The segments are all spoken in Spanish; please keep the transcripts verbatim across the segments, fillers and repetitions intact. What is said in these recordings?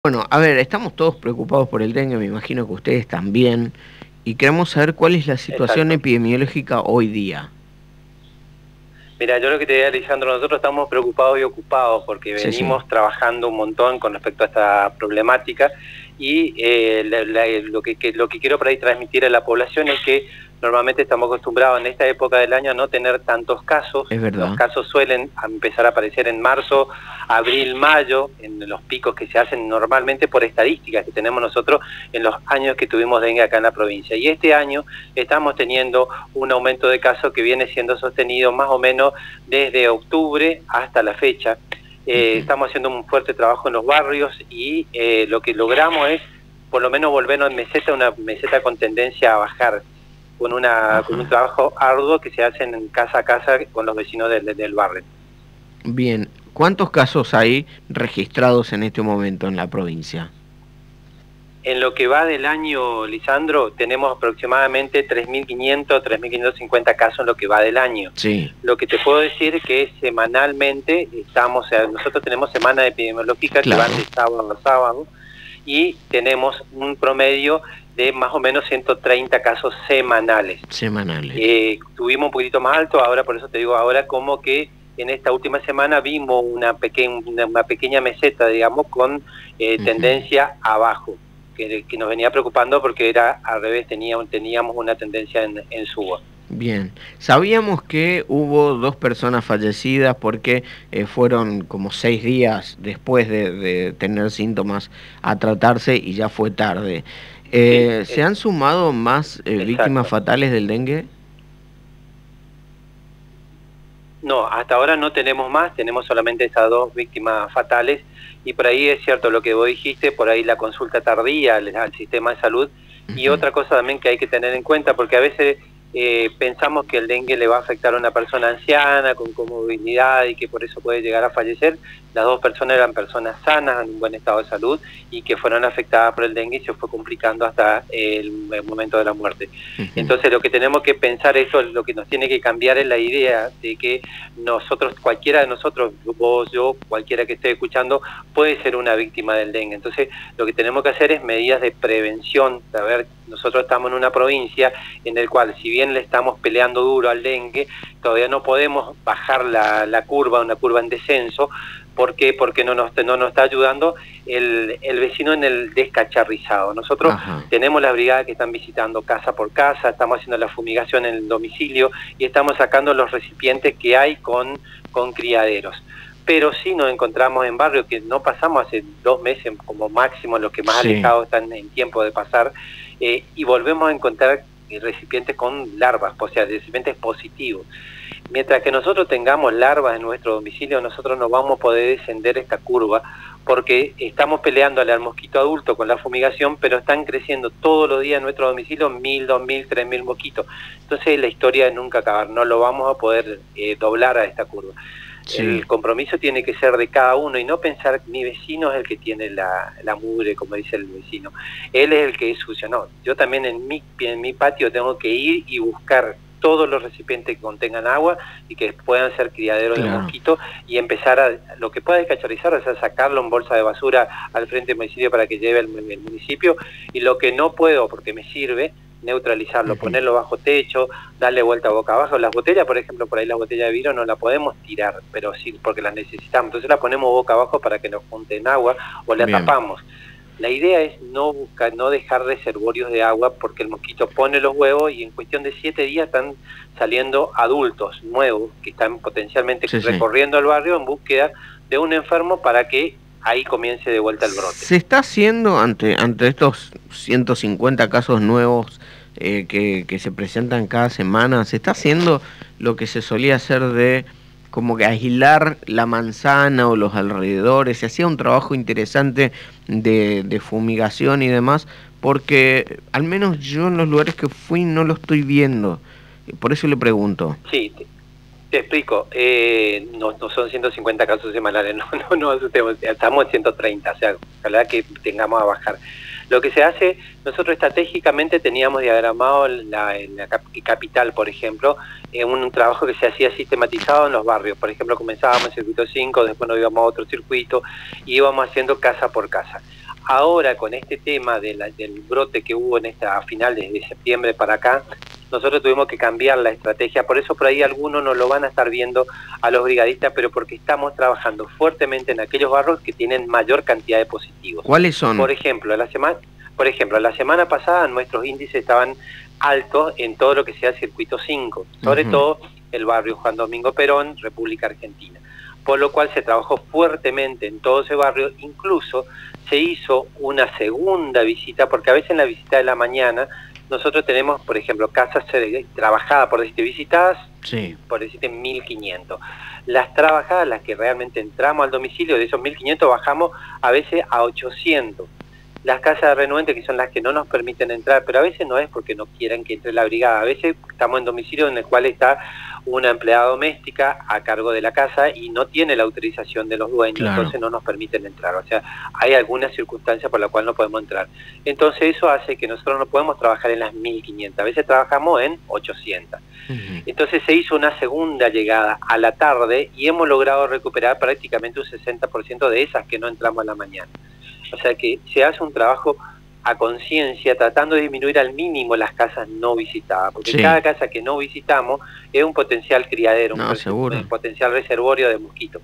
Bueno, a ver, estamos todos preocupados por el dengue, me imagino que ustedes también, y queremos saber cuál es la situación Exacto. epidemiológica hoy día. Mira, yo lo que te diría, Lisandro, nosotros estamos preocupados y ocupados porque Sí, sí, venimos trabajando un montón con respecto a esta problemática y eh, la, la, lo, que, que, lo que quiero por ahí transmitir a la población es que normalmente estamos acostumbrados en esta época del año a no tener tantos casos. es Los verdad. casos suelen empezar a aparecer en marzo, abril, mayo, en los picos que se hacen normalmente por estadísticas que tenemos nosotros en los años que tuvimos dengue acá en la provincia. Y este año estamos teniendo un aumento de casos que viene siendo sostenido más o menos desde octubre hasta la fecha. Eh, Uh-huh. Estamos haciendo un fuerte trabajo en los barrios y eh, lo que logramos es por lo menos volvernos en meseta, una meseta con tendencia a bajar, con, una, con un trabajo arduo que se hace en casa a casa con los vecinos del, del barrio. Bien, ¿cuántos casos hay registrados en este momento en la provincia? En lo que va del año, Lisandro, tenemos aproximadamente tres mil quinientos, tres mil quinientos cincuenta casos en lo que va del año. Sí. Lo que te puedo decir es que semanalmente estamos, o sea, nosotros tenemos semana epidemiológica Claro. que van de sábado a sábado y tenemos un promedio de más o menos ciento treinta casos semanales. Semanales. Eh, tuvimos un poquito más alto, ahora por eso te digo ahora como que en esta última semana vimos una, peque una, una pequeña meseta, digamos, con eh, Uh-huh. tendencia abajo. Que, que nos venía preocupando porque era al revés, teníamos, teníamos una tendencia en, en suba. Bien, sabíamos que hubo dos personas fallecidas porque eh, fueron como seis días después de, de tener síntomas a tratarse y ya fue tarde. Eh, Sí, ¿Se han sumado más eh, víctimas fatales del dengue? No, hasta ahora no tenemos más, tenemos solamente esas dos víctimas fatales y por ahí es cierto lo que vos dijiste, por ahí la consulta tardía al, al sistema de salud. Uh-huh. Y otra cosa también que hay que tener en cuenta, porque a veces eh, pensamos que el dengue le va a afectar a una persona anciana con comorbilidad y que por eso puede llegar a fallecer. Las dos personas eran personas sanas, en un buen estado de salud y que fueron afectadas por el dengue y se fue complicando hasta el, el momento de la muerte. Uh-huh. Entonces lo que tenemos que pensar, eso lo que nos tiene que cambiar es la idea de que nosotros, cualquiera de nosotros, vos, yo, cualquiera que esté escuchando, puede ser una víctima del dengue. Entonces lo que tenemos que hacer es medidas de prevención. A ver, nosotros estamos en una provincia en la cual, si bien le estamos peleando duro al dengue, todavía no podemos bajar la, la curva, una curva en descenso. ¿Por qué? Porque no nos, no nos está ayudando el, el vecino en el descacharrizado. Nosotros Ajá. tenemos las brigadas que están visitando casa por casa, estamos haciendo la fumigación en el domicilio y estamos sacando los recipientes que hay con, con criaderos. Pero sí nos encontramos en barrios que no pasamos hace dos meses como máximo, los que más sí. alejados están en tiempo de pasar, eh, y volvemos a encontrar recipientes con larvas, o sea, recipientes positivos. Mientras que nosotros tengamos larvas en nuestro domicilio, nosotros no vamos a poder descender esta curva porque estamos peleándole al mosquito adulto con la fumigación, pero están creciendo todos los días en nuestro domicilio mil, dos mil, tres mil mosquitos. Entonces la historia de nunca acabar, no lo vamos a poder eh, doblar a esta curva. Sí. El compromiso tiene que ser de cada uno y no pensar mi vecino es el que tiene la, la mugre, como dice el vecino. Él es el que es sucio. No, yo también en mi, en mi patio tengo que ir y buscar todos los recipientes que contengan agua y que puedan ser criaderos claro. de mosquitos y empezar a, lo que pueda descacharrizar, o sea, sacarlo en bolsa de basura al frente del municipio para que lleve el, el municipio, y lo que no puedo, porque me sirve, neutralizarlo, uh-huh. ponerlo bajo techo, darle vuelta boca abajo. Las botellas, por ejemplo, por ahí las botellas de vidrio no las podemos tirar, pero sí, porque las necesitamos, entonces las ponemos boca abajo para que nos junten agua o la Bien. tapamos. La idea es no buscar, no dejar reservorios de agua porque el mosquito pone los huevos y en cuestión de siete días están saliendo adultos nuevos que están potencialmente sí, recorriendo sí. el barrio en búsqueda de un enfermo para que ahí comience de vuelta el brote. ¿Se está haciendo ante, ante estos ciento cincuenta casos nuevos eh, que, que se presentan cada semana, se está haciendo lo que se solía hacer de como que aislar la manzana o los alrededores? Se hacía un trabajo interesante de, de fumigación y demás, porque al menos yo en los lugares que fui no lo estoy viendo, por eso le pregunto. Sí, te, te explico, eh, no, no son ciento cincuenta casos semanales, no, no, no asustemos, estamos en ciento treinta, o sea, ojalá que tengamos a bajar. Lo que se hace, nosotros estratégicamente teníamos diagramado la, en la capital, por ejemplo, en un, un trabajo que se hacía sistematizado en los barrios. Por ejemplo, comenzábamos en el circuito cinco, después nos íbamos a otro circuito y íbamos haciendo casa por casa. Ahora, con este tema de la, del brote que hubo en esta final desde septiembre para acá, nosotros tuvimos que cambiar la estrategia. Por eso por ahí algunos no lo van a estar viendo a los brigadistas, pero porque estamos trabajando fuertemente en aquellos barrios que tienen mayor cantidad de positivos. ¿Cuáles son? Por ejemplo, la semana, por ejemplo, la semana pasada nuestros índices estaban altos en todo lo que sea circuito cinco, sobre uh-huh. todo el barrio Juan Domingo Perón, República Argentina. Por lo cual se trabajó fuertemente en todo ese barrio, incluso se hizo una segunda visita, porque a veces en la visita de la mañana nosotros tenemos, por ejemplo, casas trabajadas, por decirte, visitadas, sí. por decirte mil quinientos. Las trabajadas, las que realmente entramos al domicilio, de esos mil quinientos bajamos a veces a ochocientos. Las casas de renuente, que son las que no nos permiten entrar, pero a veces no es porque no quieran que entre la brigada, a veces estamos en domicilio en el cual está una empleada doméstica a cargo de la casa y no tiene la autorización de los dueños, claro. entonces no nos permiten entrar, o sea, hay alguna circunstancia por la cual no podemos entrar. Entonces eso hace que nosotros no podemos trabajar en las mil quinientas, a veces trabajamos en ochocientas. Uh-huh. Entonces se hizo una segunda llegada a la tarde y hemos logrado recuperar prácticamente un sesenta por ciento de esas que no entramos a la mañana. O sea que se hace un trabajo a conciencia tratando de disminuir al mínimo las casas no visitadas, porque sí. cada casa que no visitamos es un potencial criadero, no, un, un potencial reservorio de mosquitos.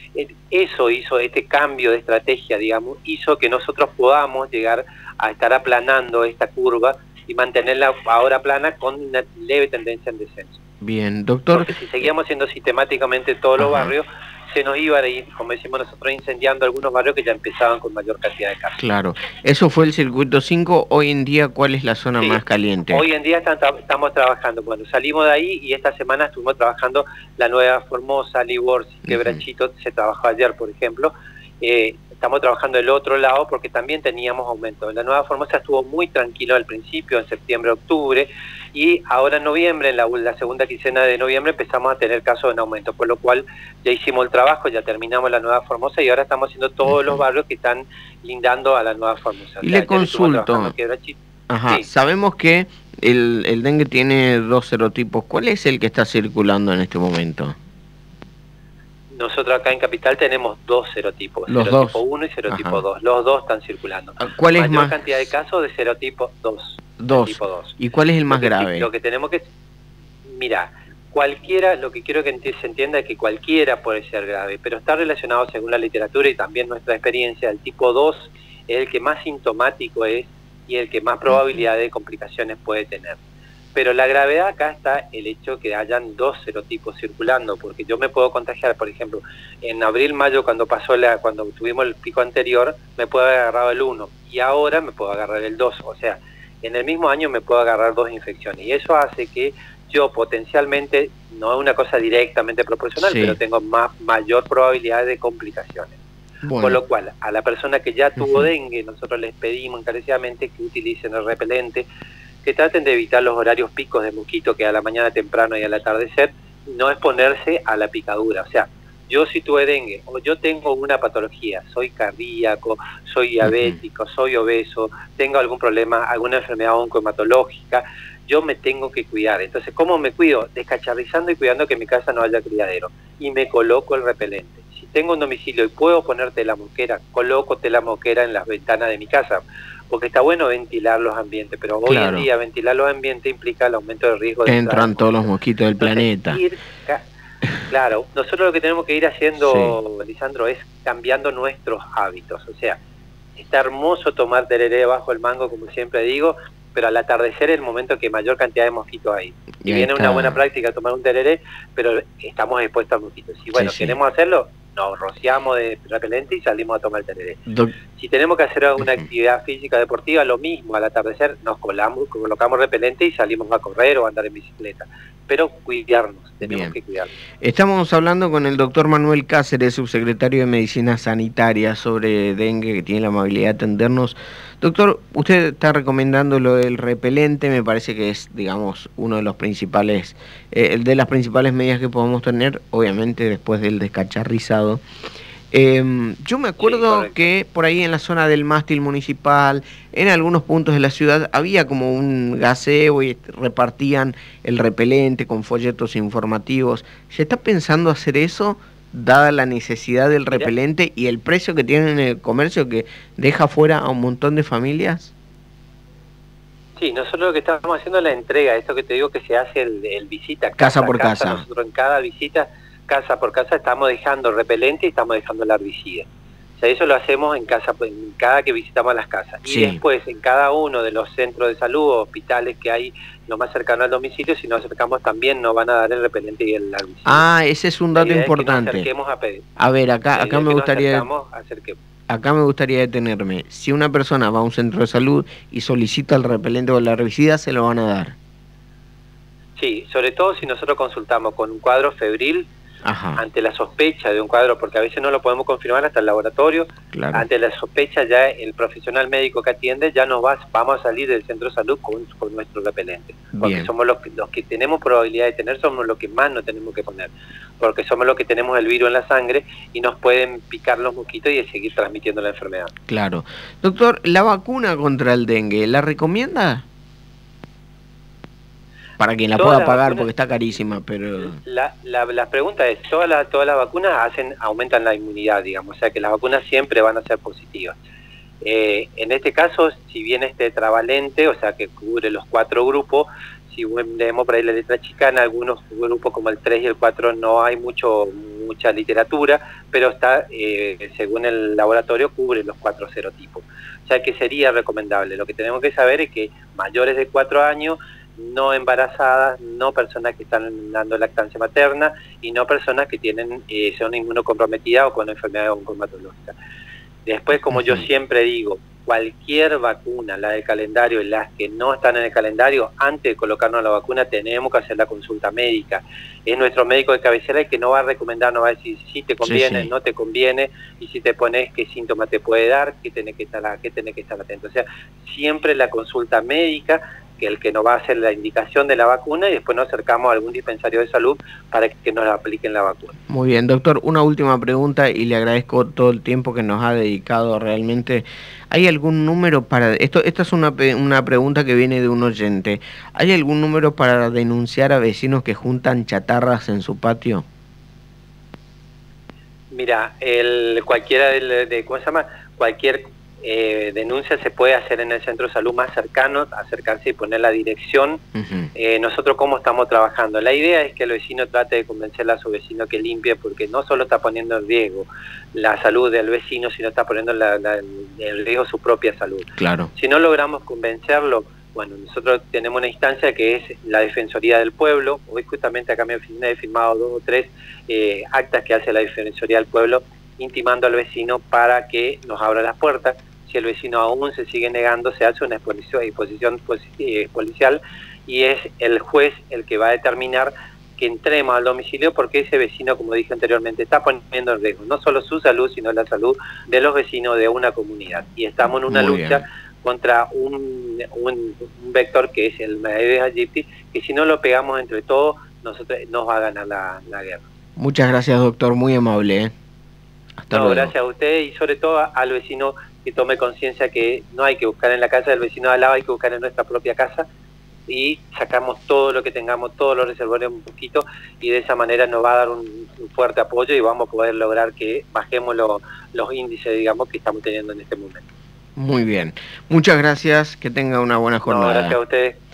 Eso hizo, este cambio de estrategia, digamos, hizo que nosotros podamos llegar a estar aplanando esta curva y mantenerla ahora plana con una leve tendencia en descenso. Bien, doctor. Porque si seguíamos haciendo sistemáticamente todos los Ajá. barrios, se nos iba a ir, como decimos nosotros, incendiando algunos barrios que ya empezaban con mayor cantidad de casas. Claro. Eso fue el circuito cinco. Hoy en día, ¿cuál es la zona sí. más caliente? Hoy en día están, estamos trabajando. Bueno, salimos de ahí y esta semana estuvimos trabajando la Nueva Formosa, Liborsi, Quebrachito, uh-huh. se trabajó ayer, por ejemplo. Eh, estamos trabajando el otro lado porque también teníamos aumento. La Nueva Formosa estuvo muy tranquilo al principio, en septiembre, octubre, y ahora en noviembre, en la, la segunda quincena de noviembre, empezamos a tener casos en aumento, por lo cual ya hicimos el trabajo, ya terminamos la Nueva Formosa y ahora estamos haciendo todos uh-huh. los barrios que están lindando a la Nueva Formosa. Y o sea, le consulto, Ajá. Sí. Sabemos que el, el dengue tiene dos serotipos. ¿Cuál es el que está circulando en este momento? Nosotros acá en Capital tenemos dos serotipos, los serotipo dos. uno y serotipo dos. Los dos están circulando. ¿Cuál es Mayor más? cantidad de casos de serotipo dos. Dos. Tipo dos. ¿Y cuál es el más lo que, grave? Lo que tenemos que... Mira, cualquiera, lo que quiero que se entienda es que cualquiera puede ser grave, pero está relacionado según la literatura y también nuestra experiencia. El tipo dos es el que más sintomático es y el que más probabilidad de complicaciones puede tener. Pero la gravedad acá está el hecho que hayan dos serotipos circulando, porque yo me puedo contagiar, por ejemplo, en abril, mayo, cuando pasó la, cuando tuvimos el pico anterior, me puedo haber agarrado el uno, y ahora me puedo agarrar el dos, o sea, en el mismo año me puedo agarrar dos infecciones, y eso hace que yo potencialmente, no es una cosa directamente proporcional, sí. pero tengo más, mayor probabilidad de complicaciones. Bueno. Por lo cual, a la persona que ya tuvo uh-huh. dengue, nosotros les pedimos encarecidamente que utilicen el repelente, que traten de evitar los horarios picos de mosquito, que a la mañana temprano y al atardecer, no exponerse a la picadura. O sea, yo si tuve dengue, o yo tengo una patología, soy cardíaco, soy diabético, uh-huh. soy obeso, tengo algún problema, alguna enfermedad oncohematológica, yo me tengo que cuidar. Entonces, ¿cómo me cuido? Descacharrizando y cuidando que en mi casa no haya criadero. Y me coloco el repelente. Si tengo un domicilio y puedo poner tela moquera, coloco tela moquera en las ventanas de mi casa, porque está bueno ventilar los ambientes, pero hoy claro. en día ventilar los ambientes implica el aumento de riesgo de entran todos los mosquitos del Entonces, planeta. Ir, claro, nosotros lo que tenemos que ir haciendo, sí. Lisandro, es cambiando nuestros hábitos. O sea, está hermoso tomar tereré bajo el mango, como siempre digo, pero al atardecer es el momento que mayor cantidad de mosquitos hay. Y viene una buena práctica tomar un tereré, pero estamos expuestos a mosquitos. Si bueno, sí, sí. queremos hacerlo, nos rociamos de repelente y salimos a tomar el tereré. Do si tenemos que hacer alguna actividad física deportiva, lo mismo, al atardecer nos colamos, colocamos repelente y salimos a correr o a andar en bicicleta. Pero cuidarnos, tenemos Bien. que cuidarnos. Estamos hablando con el doctor Manuel Cáceres, subsecretario de Medicina Sanitaria, sobre dengue, que tiene la amabilidad de atendernos. Doctor, usted está recomendando lo del repelente, me parece que es, digamos, uno de los principales, eh, de las principales medidas que podemos tener, obviamente después del descacharrizado. Eh, yo me acuerdo sí, que por ahí en la zona del mástil municipal, en algunos puntos de la ciudad, había como un gaseo y repartían el repelente con folletos informativos. ¿Se está pensando hacer eso? dada la necesidad del Mirá. repelente y el precio que tiene en el comercio que deja fuera a un montón de familias? Sí, nosotros lo que estamos haciendo es la entrega, esto que te digo que se hace el, el visita casa, Casa por casa. Nosotros en cada visita, casa por casa, estamos dejando repelente y estamos dejando el herbicida. O sea, eso lo hacemos en casa, en cada que visitamos las casas. Sí. Y después, en cada uno de los centros de salud o hospitales que hay lo más cercano al domicilio, si nos acercamos también nos van a dar el repelente y el herbicida. Ah, ese es un dato importante. Es que nos acerquemos a pedir. A ver, acá, acá me gustaría... Acá me gustaría detenerme. Si una persona va a un centro de salud y solicita el repelente o el herbicida, ¿se lo van a dar? Sí, sobre todo si nosotros consultamos con un cuadro febril. Ajá. Ante la sospecha de un cuadro, porque a veces no lo podemos confirmar hasta el laboratorio. Claro. Ante la sospecha ya el profesional médico que atiende ya nos va, vamos a salir del centro de salud con, con nuestro repelente. Porque Bien. somos los que, los que tenemos probabilidad de tener, somos los que más nos tenemos que poner. Porque somos los que tenemos el virus en la sangre y nos pueden picar los mosquitos y seguir transmitiendo la enfermedad. Claro. Doctor, ¿la vacuna contra el dengue la recomienda? Para quien la todas pueda pagar, vacunas, porque está carísima, pero... La, la, la pregunta es, todas las todas las vacunas hacen aumentan la inmunidad, digamos, o sea que las vacunas siempre van a ser positivas. Eh, en este caso, si bien este travalente, o sea que cubre los cuatro grupos, si leemos por ahí la letra chica, en algunos grupos como el tres y el cuatro no hay mucho mucha literatura, pero está, eh, según el laboratorio, cubre los cuatro serotipos. O sea que sería recomendable. Lo que tenemos que saber es que mayores de cuatro años, no embarazadas, no personas que están dando lactancia materna y no personas que tienen eh, son inmunocomprometidas o con enfermedades oncomatológicas. Después, como uh-huh. yo siempre digo, cualquier vacuna, la del calendario y las que no están en el calendario, antes de colocarnos la vacuna tenemos que hacer la consulta médica. Es nuestro médico de cabecera el que no va a recomendar, no va a decir si te conviene, sí, sí. no te conviene, y si te pones qué síntomas te puede dar, qué tenés que estar, qué tenés que estar atento. O sea, siempre la consulta médica, que el que nos va a hacer la indicación de la vacuna, y después nos acercamos a algún dispensario de salud para que nos apliquen la vacuna. Muy bien, doctor, una última pregunta y le agradezco todo el tiempo que nos ha dedicado realmente. ¿Hay algún número para... Esto, esta es una, una pregunta que viene de un oyente. ¿Hay algún número para denunciar a vecinos que juntan chatarras en su patio? Mira, el, cualquiera de, de... ¿Cómo se llama? Cualquier... Eh, denuncia se puede hacer en el centro de salud más cercano, acercarse y poner la dirección. Uh-huh. eh, nosotros cómo estamos trabajando, la idea es que el vecino trate de convencerle a su vecino que limpie, porque no solo está poniendo en riesgo la salud del vecino, sino está poniendo la, la, en riesgo su propia salud. Claro. Si no logramos convencerlo, bueno, nosotros tenemos una instancia que es la Defensoría del Pueblo. Hoy justamente acá en mi oficina he firmado dos o tres eh, actas que hace la Defensoría del Pueblo, intimando al vecino para que nos abra las puertas. Si el vecino aún se sigue negando, se hace una exposición, exposición policial y es el juez el que va a determinar que entremos al domicilio, porque ese vecino, como dije anteriormente, está poniendo en riesgo no solo su salud, sino la salud de los vecinos de una comunidad. Y estamos en una Muy lucha bien. contra un, un, un vector que es el Aedes aegypti, que si no lo pegamos entre todos, nosotros nos va a ganar la, la guerra. Muchas gracias, doctor, muy amable. ¿eh? Hasta no, luego. Gracias a usted y sobre todo al vecino que tome conciencia que no hay que buscar en la casa del vecino de al lado, hay que buscar en nuestra propia casa, y sacamos todo lo que tengamos, todos los reservorios un poquito, y de esa manera nos va a dar un, un fuerte apoyo y vamos a poder lograr que bajemos lo, los índices, digamos, que estamos teniendo en este momento. Muy bien. Muchas gracias, que tenga una buena jornada. No, gracias a ustedes.